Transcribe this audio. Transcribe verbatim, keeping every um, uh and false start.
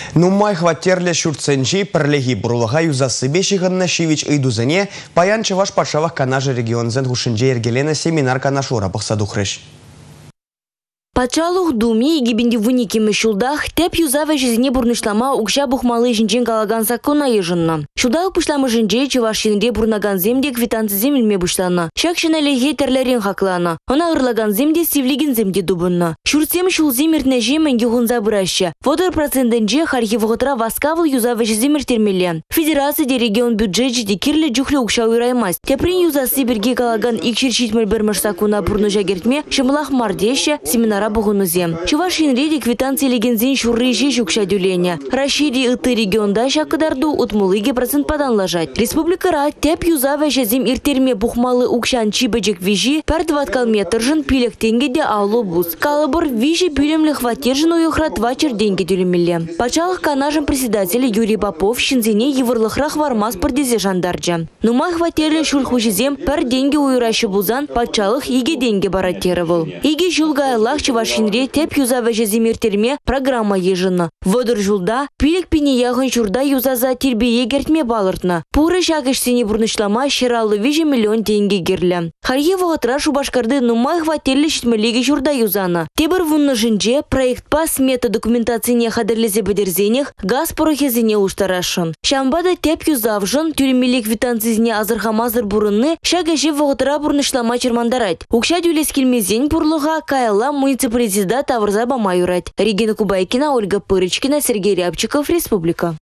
Нумай хваттерле шурценчи перлеги бурлага юзасы бешиганна шивич ыйдузене паян Чуваш патшавах канажы регионзен хушинже ергелена семинар канашура бахсадухрыш. Патшалух думи гибенди выники мешулдах теп юзаве жизни бурнышлама укша бухмалы жинжен калаган закона ежынна. Шулдах пушламы жинже Чувашинде бурнаган земде квитанцы земельме бушлана. Шакшинеле хетерлерин хаклана. Она ырлаган земде сивлигин земде дубынна. Шурцем шул земертне жемен юхунза бұраща. Водор процентенже хархивғытра васкавыл юзаве жиземер термеле. Федерация де регион бюджет жиде кирле джухле укша уйраймас. Теприн юзасы бірге калаган икшершитмел бірмыш сакуна бурны жагертме шымылах мардеше семинара Бугунузем. Чувашин реди квитанции легензин шуррыжи жукша дюленя. Рашиди ыты регионда шакадарду утмулыге процент подан лажать. Республика ра теп юзаве жезим иртерме бухмалы укшан чибежек вижи пер дваткал метр жын пилек тенгеде аулу бус. Калыбыр вижи пилемле хватержин уюхра двачер деньги дюлемеле. Пачалых канажем председатель Юрий Попов шинзине еврлыхрах вармас пардезе жандарджа. Нумай хватерле шурхужезем пер деньги уюращы бузан пачалых иге деньги баратерывал. Иге жулгайлах Чувашинре теп юзаве жезимиртерме программа ежына. Водор жулда пилек пине яғын журда юзаза тербе егертме балыртна. Пуры шагышсене бурнышлама шералы вижи миллион деньги герлі. Харье вағытра шубашкарды нумай хватерлі шитмелеге журда юзана. Тебір вунны жинже проект па смета документацияне хадерлезе бедерзенех газ порохезене уштарашын. Шамбада теп юзавжын тюремелек витанцизне азырхамазыр бурынны шагыше вағытра бурнышлама чермандарать. Укша дюлес келмезен бурлыға кайла муниципалитет Президент Таврзаба Майурать. Регина Кубайкина, Ольга Пырочкина, Сергей Рябчиков, Республика.